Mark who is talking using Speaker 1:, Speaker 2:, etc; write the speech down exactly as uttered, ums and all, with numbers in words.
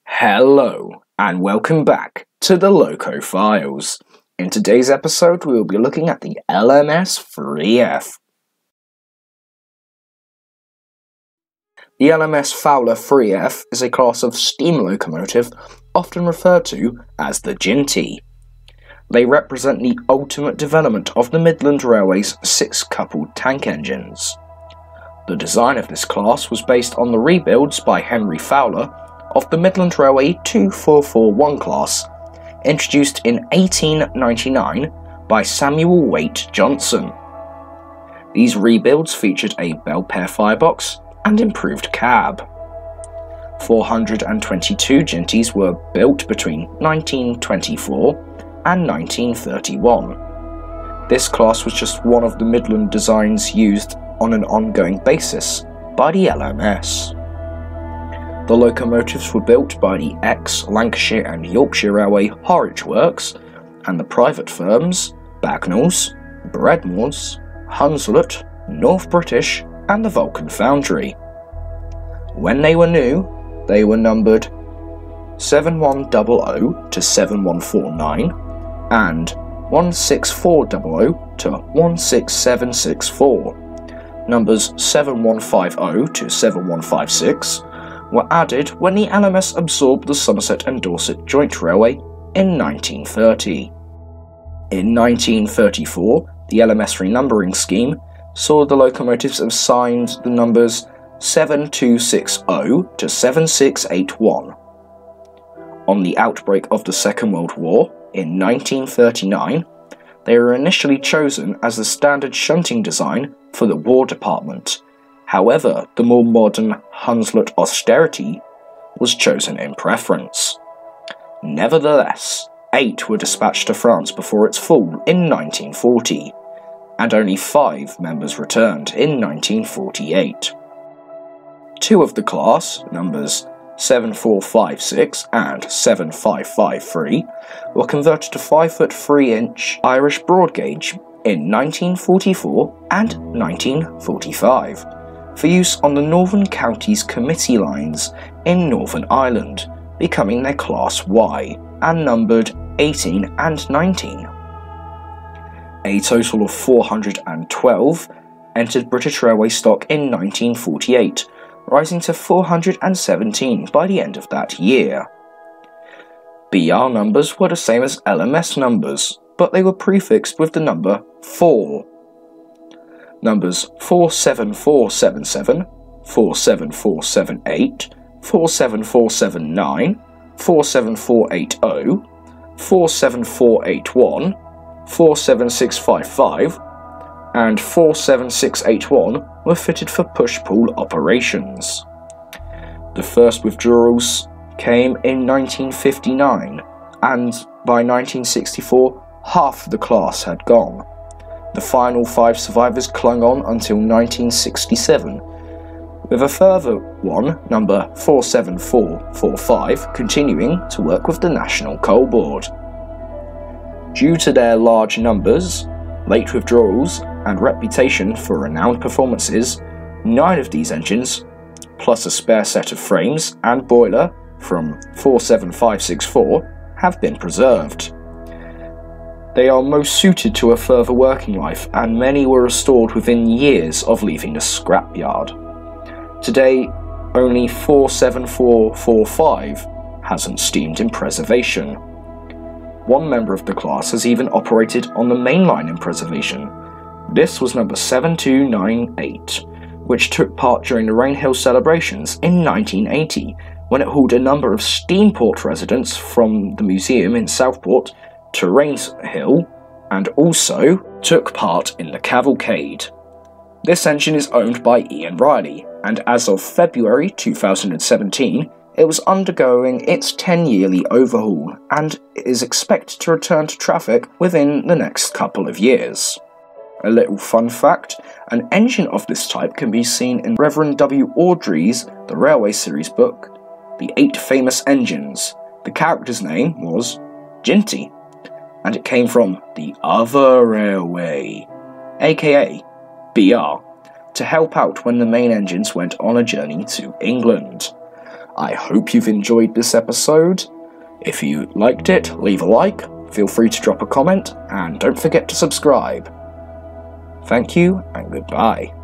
Speaker 1: Hello, and welcome back to the Loco Files. In today's episode, we will be looking at the L M S three F. The L M S Fowler three F is a class of steam locomotive often referred to as the Jinty. They represent the ultimate development of the Midland Railway's six-coupled tank engines. The design of this class was based on the rebuilds by Henry Fowler of the Midland Railway two four four one class, introduced in eighteen ninety-nine by Samuel Waite Johnson. These rebuilds featured a Belpaire firebox and improved cab. four hundred twenty-two Jintys were built between nineteen twenty-four and nineteen thirty-one. This class was just one of the Midland designs used on an ongoing basis by the L M S. The locomotives were built by the ex-Lancashire and Yorkshire Railway Harwich Works and the private firms Bagnalls, Breadmoors, Hunslet, North British and the Vulcan Foundry. When they were new, they were numbered seven one zero zero to seven one four nine and one six four zero zero to one six seven six four. Numbers seven one five zero to seven one five six were added when the L M S absorbed the Somerset and Dorset Joint Railway in nineteen thirty. In nineteen thirty-four, the L M S renumbering scheme saw the locomotives assigned the numbers seven two six zero to seven six eight one. On the outbreak of the Second World War in nineteen thirty-nine, they were initially chosen as the standard shunting design for the War Department. However, the more modern Hunslet Austerity was chosen in preference. Nevertheless, eight were dispatched to France before its fall in nineteen forty, and only five members returned in nineteen forty-eight. Two of the class, numbers seven four five six and seven five five three, were converted to five foot three inch Irish broad gauge in nineteen forty-four and nineteen forty-five, for use on the Northern Counties Committee lines in Northern Ireland, becoming their Class Y, and numbered eighteen and nineteen. A total of four hundred twelve entered British Railway stock in nineteen forty-eight, rising to four hundred seventeen by the end of that year. B R numbers were the same as L M S numbers, but they were prefixed with the number four. Numbers four seven four seven seven, four seven four seven eight, four seven four seven nine, four seven four eight zero, four seven four eight one, four seven six five five, and four seven six eight one were fitted for push-pull operations. The first withdrawals came in nineteen fifty-nine, and by nineteen sixty-four, half the class had gone. The final five survivors clung on until nineteen sixty-seven, with a further one, number four seven four four five, continuing to work with the National Coal Board. Due to their large numbers, late withdrawals, and reputation for renowned performances, nine of these engines, plus a spare set of frames and boiler from four seven five six four, have been preserved. They are most suited to a further working life, and many were restored within years of leaving the scrapyard. Today, only four seven four four five hasn't steamed in preservation. One member of the class has even operated on the main line in preservation. This was number seven two nine eight, which took part during the Rainhill celebrations in nineteen eighty, when it hauled a number of Steamport residents from the museum in Southport to Rainhill, and also took part in the cavalcade. This engine is owned by Ian Riley, and as of February two thousand seventeen, it was undergoing its ten-yearly overhaul, and is expected to return to traffic within the next couple of years. A little fun fact, an engine of this type can be seen in Reverend W Awdry's The Railway Series book, The Eight Famous Engines. The character's name was Jinty, and it came from the other railway, aka B R, to help out when the main engines went on a journey to England. I hope you've enjoyed this episode. If you liked it, leave a like, feel free to drop a comment, and don't forget to subscribe. Thank you, and goodbye.